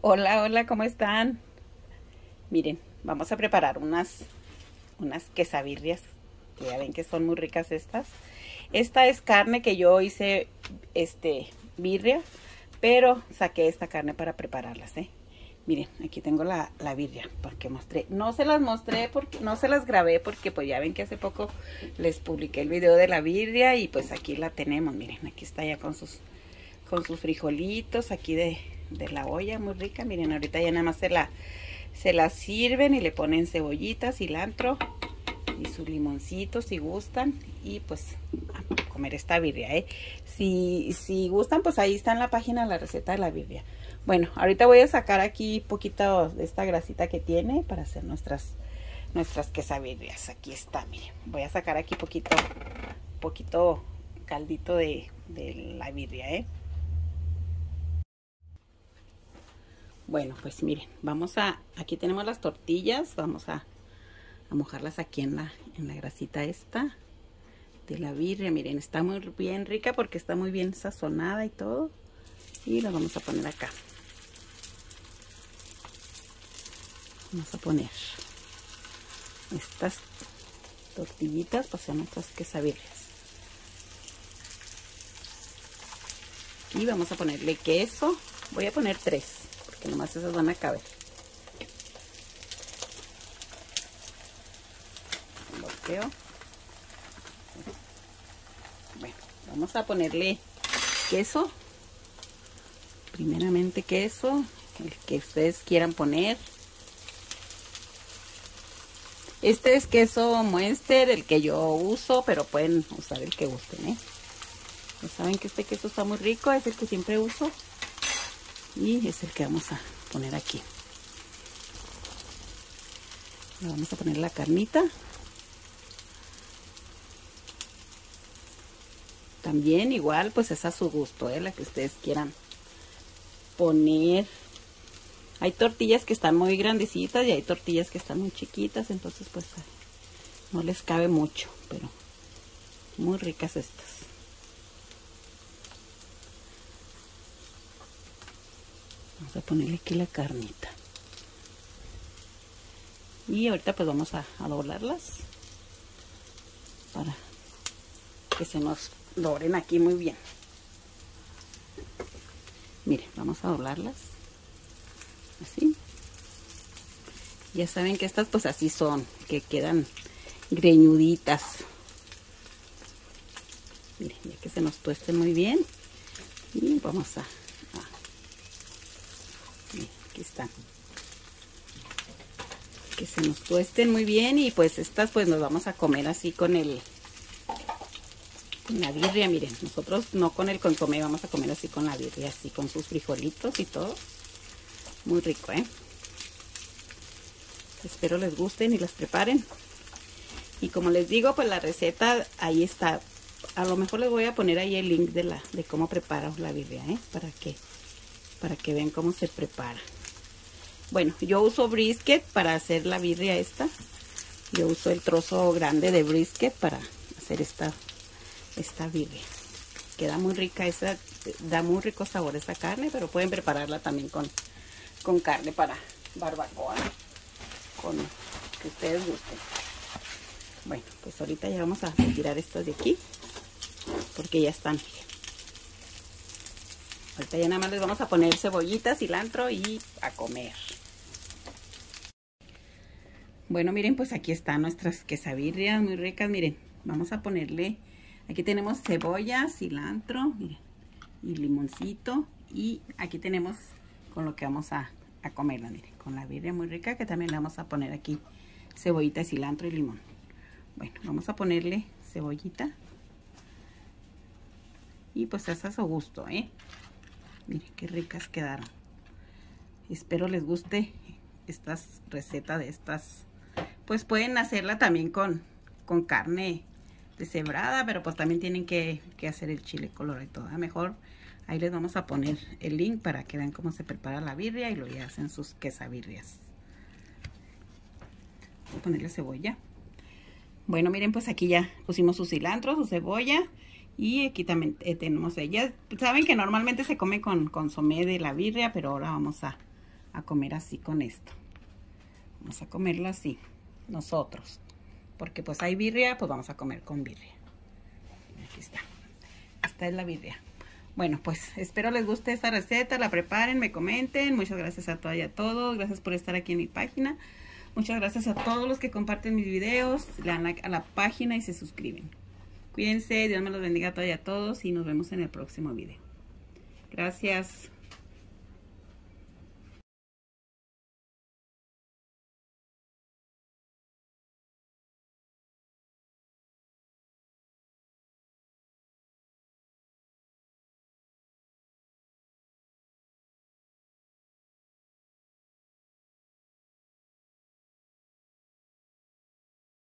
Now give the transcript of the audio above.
Hola, hola, ¿cómo están? Miren, vamos a preparar unas quesabirrias, que ya ven que son muy ricas estas. Esta es carne que yo hice, birria, pero saqué esta carne para prepararlas, Miren, aquí tengo la birria, porque mostré, no se las mostré, porque no se las grabé, porque pues ya ven que hace poco les publiqué el video de la birria y pues aquí la tenemos, miren, aquí está ya con sus frijolitos, aquí de la olla, muy rica. Miren, ahorita ya nada más se la sirven y le ponen cebollitas, cilantro y su limoncito si gustan, y pues a comer esta birria, si gustan, pues ahí está en la página la receta de la birria. Bueno, ahorita voy a sacar aquí poquito de esta grasita que tiene para hacer nuestras quesabirrias. Aquí está, miren, voy a sacar aquí poquito caldito de la birria, Bueno, pues miren, aquí tenemos las tortillas, vamos a mojarlas aquí en la grasita esta de la birria. Miren, está muy bien rica porque está muy bien sazonada y todo. Y la vamos a poner acá. Vamos a poner estas tortillitas para hacer nuestras quesabirrias. Aquí vamos a ponerle queso. Voy a poner 3, porque nomás esas van a caber. Volteo. Bueno, vamos a ponerle queso. Primeramente queso, el que ustedes quieran poner. Este es queso Muenster, el que yo uso, pero pueden usar el que gusten, Ya saben que este queso está muy rico, es el que siempre uso. Y es el que vamos a poner aquí. Le vamos a poner la carnita. También igual, pues es a su gusto, la que ustedes quieran poner. Hay tortillas que están muy grandecitas y hay tortillas que están muy chiquitas, entonces pues no les cabe mucho, pero muy ricas estas. Vamos a ponerle aquí la carnita. Y ahorita pues vamos a doblarlas para que se nos doren aquí muy bien. Miren, vamos a doblarlas así. Ya saben que estas pues así son, que quedan greñuditas. Miren, ya que se nos tuesten muy bien. Y vamos miren, aquí están. Que se nos tuesten muy bien y pues estas pues nos vamos a comer así con la birria. Miren, nosotros no con el consomé, vamos a comer así con la birria, así con sus frijolitos y todo. Muy rico, Espero les gusten y las preparen. Y como les digo, pues la receta ahí está. A lo mejor les voy a poner ahí el link de cómo preparo la birria, para que vean cómo se prepara. Bueno, yo uso brisket para hacer la birria esta. Yo uso el trozo grande de brisket para hacer esta birria. Queda muy rica, da muy rico sabor esta carne, pero pueden prepararla también con carne para barbacoa, con que ustedes gusten. Bueno, pues ahorita ya vamos a retirar estas de aquí, porque ya están. Ahorita ya nada más les vamos a poner cebollita, cilantro y a comer. Bueno, miren, pues aquí están nuestras quesabirrias muy ricas. Miren, vamos a ponerle, aquí tenemos cebolla, cilantro, miren, y limoncito. Y aquí tenemos con lo que vamos a comerla, miren, con la birria muy rica, que también le vamos a poner aquí cebollita, cilantro y limón. Bueno, vamos a ponerle cebollita. Y pues es a su gusto, Miren qué ricas quedaron. Espero les guste estas recetas de estas. Pues pueden hacerla también con carne deshebrada, pero pues también tienen que hacer el chile colorado y todo. Mejor ahí les vamos a poner el link para que vean cómo se prepara la birria y luego ya hacen sus quesabirrias. Voy a ponerle cebolla. Bueno, miren, pues aquí ya pusimos su cilantro, su cebolla. Y aquí también tenemos ellas. Saben que normalmente se come con consomé de la birria, pero ahora vamos a a comer así con esto. Vamos a comerlo así, nosotros. Porque pues hay birria, pues vamos a comer con birria. Aquí está. Esta es la birria. Bueno, pues espero les guste esta receta, la preparen, me comenten. Muchas gracias a todas y a todos. Gracias por estar aquí en mi página. Muchas gracias a todos los que comparten mis videos, le dan like a la página y se suscriben. Cuídense, Dios me los bendiga a todas y a todos y nos vemos en el próximo video. Gracias.